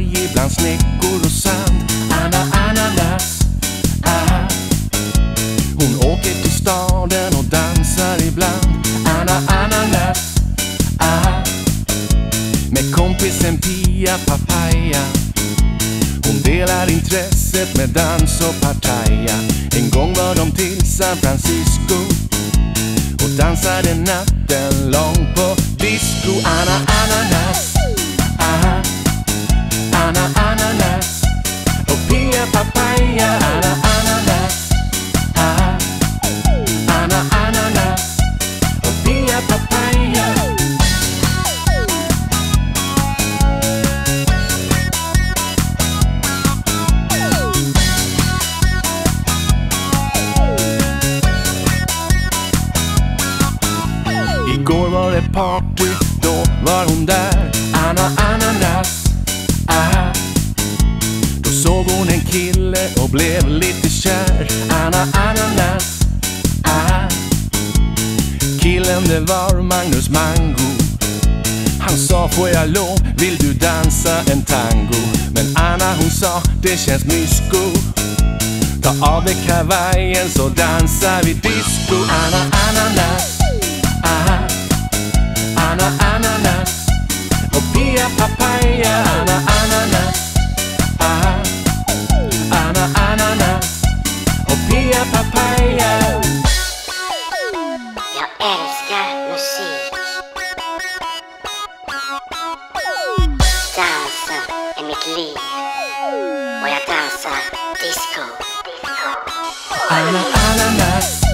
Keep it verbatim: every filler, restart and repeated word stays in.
berg bland snäckor och sand. Anna Ananas, aha. Hon åker till staden och dansar ibland. Anna Ananas, aha. Med kompisen Pia Papaya. Hon delar intresset med dans och partaja. En gång var de till San Francisco och dansade natten lång på disco. Anna Ananas, aha. Anna Ananas och Pia Papaya. Anna Ananas, aha. Anna Ananas och Pia Papaya. Igår var det party, då var hon där. Anna Ananas, aha. Då såg hon en kille och blev lite kär. Anna Ananas, aha. Killen det var Magnus Mango. Han sa, får jag lov, vill du dansa en tango? Men Anna hon sa, det känns mysko. Ta av dig kavajen så dansar vi disco. Anna Ananas, aha. Anna Ananas och Pia Papaya. Anna Ananas, aha. Anna Ananas och Pia Papaya. Jag älskar musik. Dansen är mitt liv. Och jag dansar disco. Anna Ananas.